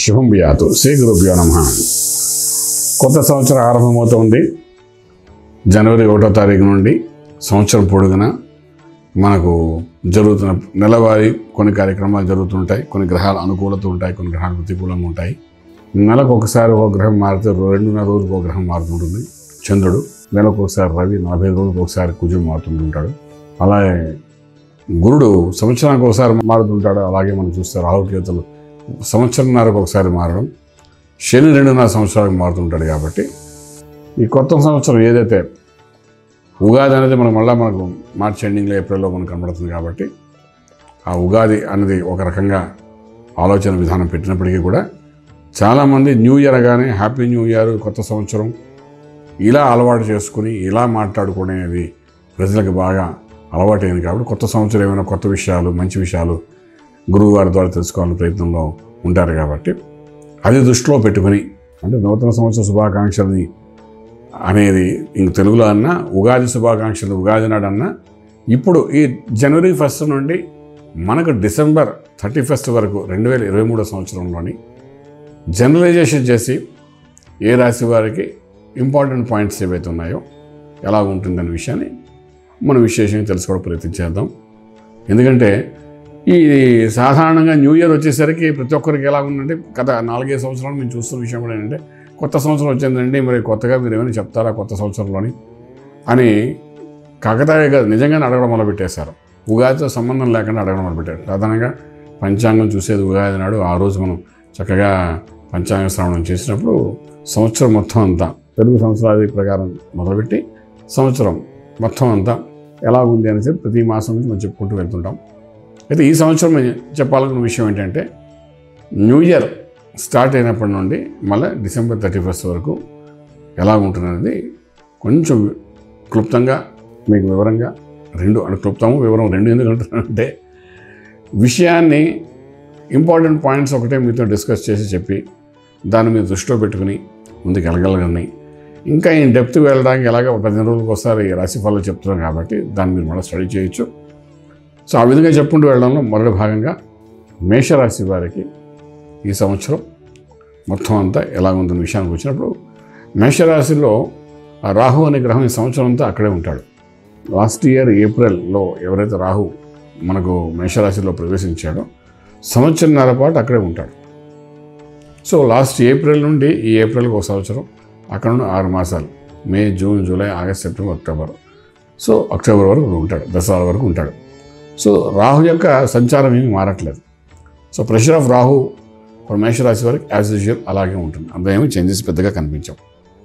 శుభం భూయాతు. శ్రీ గురుభ్యో నమః. కొత్త సంవత్సరం ఆరంభమవుతోంది. జనవరి 1వ తారీఖు నుండి సంవత్సరం పొడుగునా మనకు జరుగుతున్న నెలవారీ కొన్ని కార్యక్రమాలు జరుగుతుంటాయి. కొన్ని గ్రహాలు అనుకూలత ఉంటాయి, కొన్ని గ్రహాలు ప్రతికూలంగా ఉంటాయి. నెలకు ఒకసారి ఒక గ్రహం మారితే 2.5 రోజులకు ఒక గ్రహం మారుతుంటుంది చంద్రుడు. నెలకు ఒకసారి రవి, 45 రోజులకు ఒకసారి కుజుడు మారుతుంటాడు. అలాగే గురుడు సంవత్సరానికి ఒకసారి మారుతుంటాడు. అలాగే మనం చూస్తే రాహుకేతులు సంవత్సరంన్నరకు ఒకసారి మారడం, శని 2.5 సంవత్సరాలకు మారుతుంటాడు. కాబట్టి ఈ కొత్త సంవత్సరం ఏదైతే ఉగాది అనేది మనకు మార్చి ఎండింగ్లో ఏప్రిల్లో మనకు కనబడుతుంది. కాబట్టి ఆ ఉగాది అనేది ఒక రకంగా ఆలోచన విధానం పెట్టినప్పటికీ కూడా చాలామంది న్యూ ఇయర్ కానీ హ్యాపీ న్యూ ఇయర్, కొత్త సంవత్సరం ఇలా అలవాటు చేసుకుని ఇలా మాట్లాడుకునేది ప్రజలకు బాగా అలవాటైంది. కాబట్టి కొత్త సంవత్సరం ఏమైనా కొత్త విషయాలు, మంచి విషయాలు గురువు గారి ద్వారా తెలుసుకోవాలని ప్రయత్నంలో ఉంటారు. కాబట్టి అది దృష్టిలో పెట్టుకుని, అంటే నూతన సంవత్సర శుభాకాంక్షలని అనేది ఇంక తెలుగులో అన్నా, ఉగాది శుభాకాంక్షలు ఉగాది నాడు అన్నా, ఇప్పుడు ఈ జనవరి 1 నుండి మనకు డిసెంబర్ 31 వరకు 2023 సంవత్సరంలోని జనరలైజేషన్ చేసి ఏ రాశి వారికి ఇంపార్టెంట్ పాయింట్స్ ఏవైతే ఉన్నాయో ఎలా ఉంటుందనే విషయాన్ని మనం విశేషంగా తెలుసుకోవడం ప్రయత్నం చేద్దాం. ఎందుకంటే ఈ సాధారణంగా న్యూ ఇయర్ వచ్చేసరికి ప్రతి ఒక్కరికి ఎలా ఉందంటే గత 4-5 సంవత్సరాలు మేము చూస్తున్న విషయం కూడా ఏంటంటే, కొత్త సంవత్సరం వచ్చిందండి, మరి కొత్తగా మీరు ఏమైనా చెప్తారా కొత్త సంవత్సరంలోని అని కాకతాయిగా నిజంగానే అడగడం మొదలుపెట్టేశారు. ఉగాదితో సంబంధం లేకుండా అడగడం మొదలుపెట్టారు. ప్రధానంగా పంచాంగం చూసేది ఉగాది నాడు. ఆ రోజు మనం చక్కగా పంచాంగ శ్రవణం చేసినప్పుడు సంవత్సరం మొత్తం అంతా తెలుగు సంవత్సరాది ప్రకారం మొదలుపెట్టి సంవత్సరం మొత్తం అంతా ఎలా ఉంది అని చెప్పి ప్రతి మాసం నుంచి మనం చెప్పుకుంటూ వెళ్తుంటాం. అయితే ఈ సంవత్సరం చెప్పాలనుకున్న విషయం ఏంటంటే, న్యూ ఇయర్ స్టార్ట్ అయినప్పటి నుండి మళ్ళీ డిసెంబర్ 31 వరకు ఎలా ఉంటుందనేది కొంచెం క్లుప్తంగా మీకు వివరంగా క్లుప్తము వివరం రెండు ఎందుకు అంటున్నానంటే, విషయాన్ని ఇంపార్టెంట్ పాయింట్స్ ఒకటే మీతో డిస్కస్ చేసి చెప్పి దాన్ని మీరు దృష్టిలో పెట్టుకుని ముందుకు వెళ్ళగలగని, ఇంకా ఈ డెప్త్ వెళ్ళడానికి ఎలాగ 15 రోజులకు ఒకసారి రాశి ఫలాలు చెప్తున్నాం కాబట్టి దాన్ని మీరు మళ్ళీ స్టడీ చేయొచ్చు. సో ఆ విధంగా చెప్పుకుంటూ వెళ్ళడంలో మొదటి భాగంగా మేషరాశి వారికి ఈ సంవత్సరం మొత్తం అంతా ఎలా ఉందన్న విషయానికి వచ్చినప్పుడు, మేషరాశిలో ఆ రాహు అనే గ్రహం ఈ సంవత్సరం అంతా అక్కడే ఉంటాడు. లాస్ట్ ఇయర్ ఏప్రిల్లో ఎవరైతే రాహు మనకు మేషరాశిలో ప్రవేశించాడో సంవత్సరంన్నర పాటు అక్కడే ఉంటాడు. సో లాస్ట్ ఏప్రిల్ నుండి ఈ ఏప్రిల్కి ఒక సంవత్సరం, అక్కడ నుండి 6 మాసాలు, May, June, July, August, September, October. So October వరకు ఉంటాడు, దసరా వరకు ఉంటాడు. సో రాహు యొక్క సంచారం ఏమీ మారట్లేదు. సో ప్రెషర్ ఆఫ్ రాహు మేషరాశి వారికి యాజ్ యూజువల్ అలాగే ఉంటుంది. అందులో ఏమీ చేంజెస్ పెద్దగా కనిపించవు.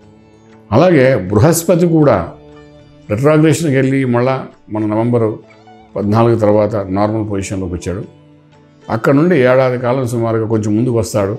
అలాగే బృహస్పతి కూడా రెట్రాగ్రేషన్కి వెళ్ళి మళ్ళా మన నవంబర్ 14 తర్వాత నార్మల్ పొజిషన్లోకి వచ్చాడు. అక్కడ నుండి ఏడాది కాలం సుమారుగా కొంచెం ముందుకు వస్తాడు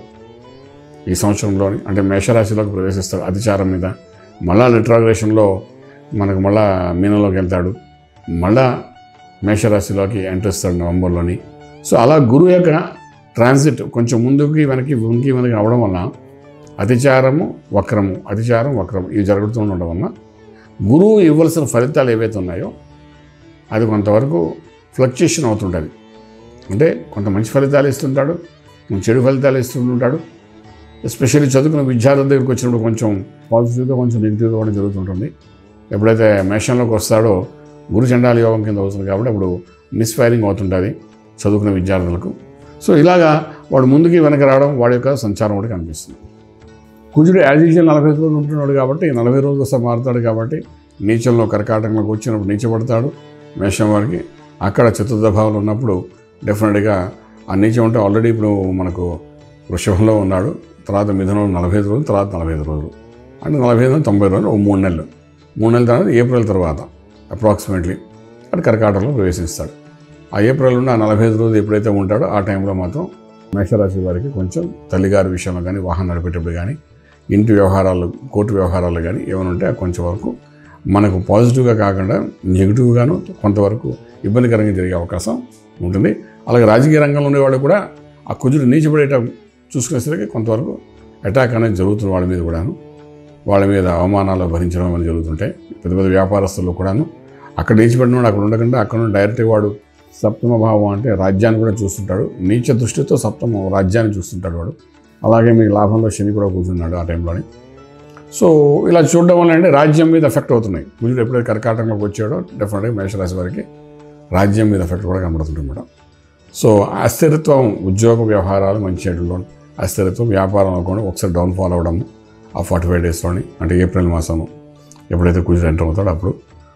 ఈ సంవత్సరంలోని, అంటే మేషరాశిలోకి ప్రవేశిస్తాడు అతిచారం మీద. మళ్ళా రెట్రాగ్రేషన్లో మనకు మళ్ళా మీనంలోకి వెళ్తాడు, మళ్ళా మేషరాశిలోకి ఎంటర్ ఇస్తాడు నవంబర్లోని. సో అలా గురువు యొక్క ట్రాన్సిట్ కొంచెం ముందుకి వెనక్కి అవడం వల్ల అతిచారము వక్రము ఇవి జరుగుతూ ఉండడం వల్ల గురువు ఇవ్వాల్సిన ఫలితాలు ఏవైతే ఉన్నాయో అది కొంతవరకు ఫ్లక్చుయేషన్ అవుతుంటుంది. అంటే కొంత మంచి ఫలితాలు ఇస్తుంటాడు, చెడు ఫలితాలు ఇస్తుంటాడు. ఎస్పెషల్లీ చదువుకున్న విద్యార్థుల దగ్గరికి వచ్చినప్పుడు కొంచెం పాజిటివ్గా కొంచెం నెగిటివ్గా కూడా జరుగుతుంటుంది. ఎప్పుడైతే మేషంలోకి వస్తాడో గురు చండాల యోగం కింద అవుతుంది కాబట్టి అప్పుడు మిస్ఫైరింగ్ అవుతుంటుంది చదువుకున్న విద్యార్థులకు. సో ఇలాగా వాడు ముందుకి వెనక రావడం, వాడి యొక్క సంచారం కూడా కనిపిస్తుంది. కుజుడు యాజ్ యూజువల్ 45 రోజులు ఉంటున్నాడు కాబట్టి 40 రోజులు వస్తే మారుతాడు. కాబట్టి నీచంలో కర్కాటకంలోకి వచ్చినప్పుడు నీచపడతాడు మేషం వారికి. అక్కడ చతుర్థ భావంలో ఉన్నప్పుడు డెఫినెట్గా ఆ నీచం ఉంటే ఆల్రెడీ ఇప్పుడు మనకు వృషభంలో ఉన్నాడు, తర్వాత మిథునంలో 45 రోజులు, తర్వాత 45 రోజులు, అంటే 45 90 రోజులు, 3 నెలలు. 3 నెలల తర్వాత ఏప్రిల్ తర్వాత అప్రాక్సిమేట్లీ అక్కడ కర్కాటకంలో ప్రవేశిస్తాడు. ఆ ఏప్రిల్ నుండి ఆ 45 రోజులు ఎప్పుడైతే ఉంటాడో ఆ టైంలో మాత్రం మేషరాశి వారికి కొంచెం తల్లిగారి విషయంలో కానీ, వాహనం నడిపేటప్పుడు కానీ, ఇంటి వ్యవహారాలు, కోర్టు వ్యవహారాలు కానీ ఏమైనా ఉంటే కొంచెం వరకు మనకు పాజిటివ్గా కాకుండా నెగిటివ్గాను కొంతవరకు ఇబ్బందికరంగా జరిగే అవకాశం ఉంటుంది. అలాగే రాజకీయ రంగంలో ఉండేవాళ్ళు కూడా ఆ కుజుడు నీచపడేట చూసుకునేసరికి కొంతవరకు అటాక్ అనేది జరుగుతుంది వాళ్ళ మీద కూడాను. వాళ్ళ మీద అవమానాలు భరించడం అనేది జరుగుతుంటాయి. పెద్ద పెద్ద వ్యాపారస్తులు కూడాను అక్కడ నీచపడినవాడు అక్కడ ఉండకుండా అక్కడ నుండి డైరెక్ట్గా వాడు సప్తమ భావం అంటే రాజ్యాన్ని కూడా చూస్తుంటాడు. నీచ దృష్టితో సప్తమ రాజ్యాన్ని చూస్తుంటాడు వాడు. అలాగే మీకు లాభంలో శని కూడా కూర్చున్నాడు ఆ టైంలోని. సో ఇలా చూడడం వల్ల అంటే రాజ్యం మీద ఎఫెక్ట్ అవుతున్నాయి. కుజుడు ఎప్పుడైతే కర్కాటకంలోకి వచ్చాడో డెఫినెట్గా మేషరాశి వారికి రాజ్యం మీద ఎఫెక్ట్ కూడా కనబడుతుంది మేడం. సో అస్థిరత్వం, ఉద్యోగ వ్యవహారాలు మంచి చెడులో అస్థిరత్వం, వ్యాపారంలో కూడా ఒకసారి డౌన్ఫాల్ అవ్వడము ఆ 45 డేస్లోని, అంటే ఏప్రిల్ మాసం ఎప్పుడైతే కుజుడు ఎంటర్ అవుతాడో అప్పుడు.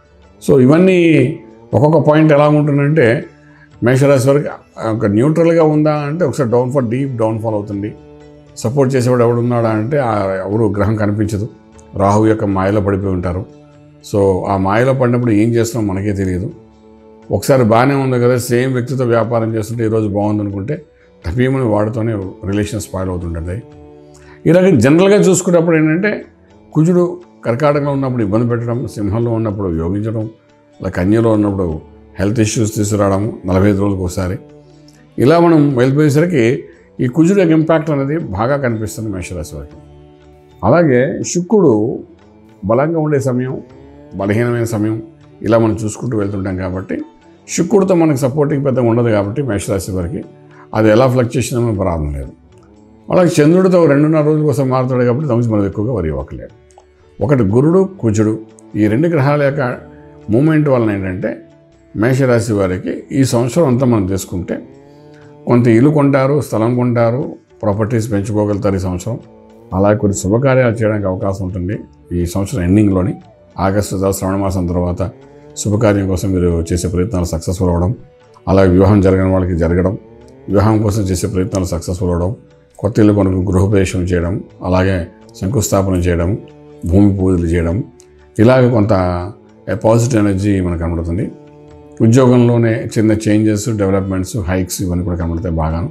సో ఇవన్నీ ఒక్కొక్క పాయింట్ ఎలా ఉంటుందంటే మేషరాశి వారికి ఒక న్యూట్రల్గా ఉందా అంటే ఒకసారి డీప్ డౌన్ఫాల్ అవుతుంది. సపోర్ట్ చేసేవాడు ఎవడున్నాడా అంటే ఎవరు గ్రహం కనిపించదు, రాహు యొక్క మాయలో పడిపోయి ఉంటారు. సో ఆ మాయలో పడినప్పుడు ఏం చేస్తున్నాం మనకే తెలియదు. ఒకసారి బాగానే ఉంది కదా, సేమ్ వ్యక్తితో వ్యాపారం చేస్తుంటే ఈరోజు బాగుంది అనుకుంటే తప్పేమని వాడితోనే రిలేషన్ స్పాయిల్ అవుతుంటుంది. ఇలాగ జనరల్గా చూసుకున్నప్పుడు ఏంటంటే కుజుడు కర్కాటకంలో ఉన్నప్పుడు ఇబ్బంది పెట్టడం, సింహంలో ఉన్నప్పుడు యోగించడం, అలా కన్యలో ఉన్నప్పుడు హెల్త్ ఇష్యూస్ తీసుకురావడము 45 రోజులకు ఒకసారి, ఇలా మనం వెళ్ళిపోయేసరికి ఈ కుజుడు యొక్క ఇంపాక్ట్ అనేది బాగా కనిపిస్తుంది మేషరాశి వారికి. అలాగే శుక్రుడు బలంగా ఉండే సమయం, బలహీనమైన సమయం, ఇలా మనం చూసుకుంటూ వెళ్తుంటాం కాబట్టి శుక్రుడితో మనకి సపోర్టింగ్ పెద్దగా ఉండదు కాబట్టి మేషరాశి వారికి అది ఎలా ఫ్లక్చుయేషన్ అనే ప్రాబ్లం లేదు. అలాగే చంద్రుడితో 2.5 రోజుల కోసం మారుతాడు కాబట్టి దాని మనం ఎక్కువగా వరి అవ్వట్లేదు. ఒకటి గురుడు, కుజుడు ఈ 2 గ్రహాల యొక్క మూమెంట్ వలన ఏంటంటే మేషరాశి వారికి ఈ సంవత్సరం అంతా మనం తీసుకుంటే కొంత ఇల్లు కొంటారు, స్థలం కొంటారు, ప్రాపర్టీస్ పెంచుకోగలుగుతారు ఈ సంవత్సరం. అలాగే కొన్ని శుభకార్యాలు చేయడానికి అవకాశం ఉంటుంది ఈ సంవత్సరం ఎండింగ్లోని. ఆగస్టు శ్రావణ మాసం తర్వాత శుభకార్యం కోసం మీరు చేసే ప్రయత్నాలు సక్సెస్ఫుల్ అవ్వడం, అలాగే వివాహం జరగని వాళ్ళకి జరగడం, వివాహం కోసం చేసే ప్రయత్నాలు సక్సెస్ఫుల్ అవ్వడం, కొత్త ఇల్లు కొనుక్కు గృహప్రవేశం చేయడం, అలాగే శంకుస్థాపన చేయడం, భూమి పూజలు చేయడం, ఇలాగ కొంత పాజిటివ్ ఎనర్జీ మనకు కనబడుతుంది. ఉద్యోగంలోనే చిన్న చేంజెస్, డెవలప్మెంట్స్, హైక్స్ ఇవన్నీ కూడా కనబడతాయి. బాగా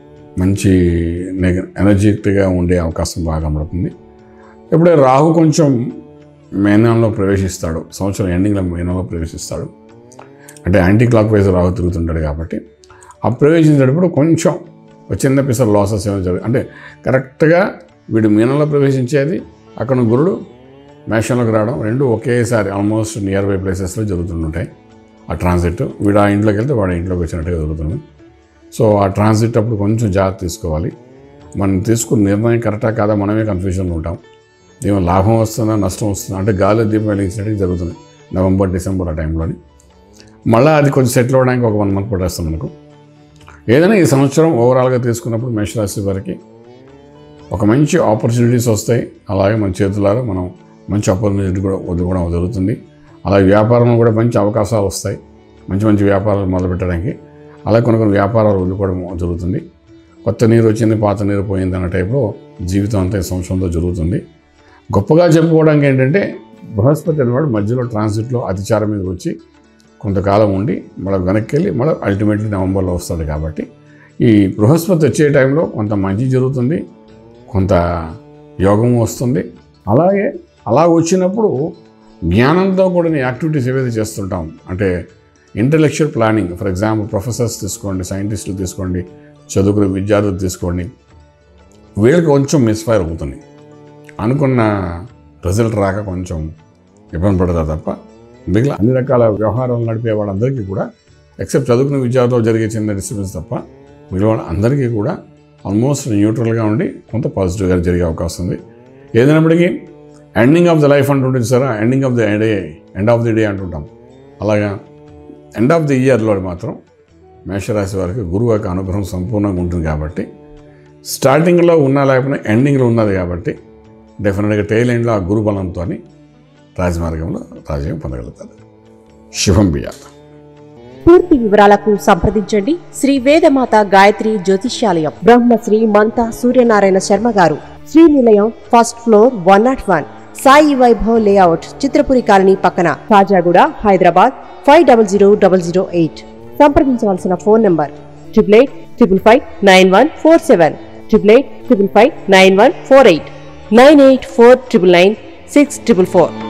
మంచి ఎనర్జెటిక్గా ఉండే అవకాశం బాగా కనబడుతుంది. ఇప్పుడే రాహు కొంచెం మేనంలో ప్రవేశిస్తాడు, సంవత్సరం ఎండింగ్లో మేనంలో ప్రవేశిస్తాడు. అంటే యాంటీ క్లాక్ వైజ్ రాహు తిరుగుతుంటాడు కాబట్టి ఆ ప్రవేశించేటప్పుడు కొంచెం చిన్న పిసర్ లాసెస్ ఏమైనా జరుగుతుంది. అంటే కరెక్ట్గా వీడు మీనంలో ప్రవేశించేది, అక్కడ గురుడు మేషంలోకి రావడం, రెండు ఒకేసారి ఆల్మోస్ట్ నియర్ బై ప్లేసెస్లో జరుగుతుంటాయి. ఆ ట్రాన్సిట్ వీడు ఆ ఇంట్లోకి వెళ్తే వాడు ఇంట్లోకి వచ్చినట్టుగా జరుగుతుంది. సో ఆ ట్రాన్సిట్ అప్పుడు కొంచెం జాగ్రత్త తీసుకోవాలి. మనం తీసుకున్న నిర్ణయం కరెక్టా కాదా మనమే కన్ఫ్యూజన్లో ఉంటాం. ఏమో లాభం వస్తుందా నష్టం వస్తుందా అంటే గాలి దీపం వెలిగించినట్టుగా జరుగుతుంది నవంబర్, డిసెంబర్ ఆ టైంలోని. మళ్ళీ అది కొంచెం సెటిల్ అవ్వడానికి ఒక 1 మంత్ పట్టేస్తాం మనకు. ఏదైనా ఈ సంవత్సరం ఓవరాల్గా తీసుకున్నప్పుడు మేషరాశి వారికి ఒక మంచి ఆపర్చునిటీస్ వస్తాయి. అలాగే మన చేతులారా మనం మంచి ఆపర్చునిటీ కూడా వదులుకోవడం జరుగుతుంది. అలాగే వ్యాపారంలో కూడా మంచి అవకాశాలు వస్తాయి, మంచి మంచి వ్యాపారాలు మొదలుపెట్టడానికి. అలాగే కొన్ని వ్యాపారాలు వదులుకోవడం జరుగుతుంది. కొత్త నీరు వచ్చింది, పాత నీరు పోయింది అన్న టైప్లో జీవితం అంతా ఈ సంవత్సరంలో జరుగుతుంది. గొప్పగా చెప్పుకోవడానికి ఏంటంటే బృహస్పతి అనేవాడు మధ్యలో ట్రాన్సిట్లో అతిచారం మీద వచ్చి కొంతకాలం ఉండి మళ్ళీ వెనక్కి వెళ్ళి మళ్ళీ అల్టిమేట్లీ నవంబర్లో వస్తాడు. కాబట్టి ఈ బృహస్పతి వచ్చే టైంలో కొంత మంచి జరుగుతుంది, కొంత యోగం వస్తుంది. అలాగే అలా వచ్చినప్పుడు జ్ఞానంతో కూడిన యాక్టివిటీస్ ఏవైతే చేస్తుంటాం అంటే intellectual planning, for example professors తీసుకోండి, సైంటిస్టులు తీసుకోండి, చదువుకునే విద్యార్థులు తీసుకోండి, వీళ్ళకి కొంచెం మిస్ఫైర్ అవుతుంది. అనుకున్న రిజల్ట్ రాక కొంచెం ఇబ్బంది పడతారు తప్ప మిగిలిన అన్ని రకాల వ్యవహారాలు నడిపే వాళ్ళందరికీ కూడా ఎక్సెప్ట్ చదువుకునే విద్యార్థులు జరిగే చిన్న డిస్టర్బెన్స్ తప్ప మిగిలిన వాళ్ళందరికీ కూడా ఆల్మోస్ట్ న్యూట్రల్గా ఉండి కొంత పాజిటివ్గా జరిగే అవకాశం ఉంది. ఏదైనప్పటికీ ఎండింగ్ ఆఫ్ ద లైఫ్ అంటుంటుంది sir, end of the day అంటుంటాం. అలాగా ఎండ్ ఆఫ్ ది ఇయర్లో మాత్రం మేషరాశి వారికి గురువు యొక్క అనుగ్రహం సంపూర్ణంగా ఉంటుంది. కాబట్టి స్టార్టింగ్లో ఉన్నా లేకపోయినా ఎండింగ్లో ఉన్నది కాబట్టి డెఫినెట్గా టైల్ ఎండ్లో ఆ గురు బలంతో రాజమార్గంలో రాజ్యం పొందగలుగుతారు. శుభం బియాత్. పూర్తి వివరాలకు సంప్రదించండి శ్రీ వేదమాత గాయత్రి జ్యోతిష్యాలయం, బ్రహ్మశ్రీ మంత సూర్యనారాయణ శర్మ గారు, Sri Nilayam, first floor, 101, Sai Vaibhav layout, Chitrapuri colony పక్కన, ఖాజాగూడ, హైదరాబాద్ 500008. సంప్రదించవలసిన ఫోన్ నంబర్ 8855559147, 8855559148, 9849996644.